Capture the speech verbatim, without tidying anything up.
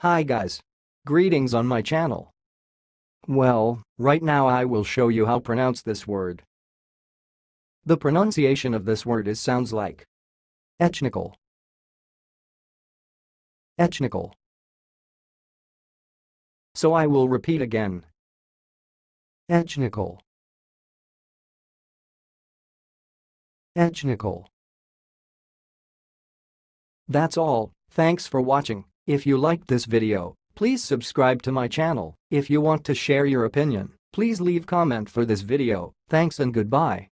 Hi guys. Greetings on my channel. Well, right now I will show you how to pronounce this word. The pronunciation of this word is sounds like ECHNICAL. ECHNICAL. So I will repeat again. ECHNICAL. ECHNICAL. That's all. Thanks for watching. If you liked this video, please subscribe to my channel. If you want to share your opinion, please leave comment for this video. Thanks and goodbye.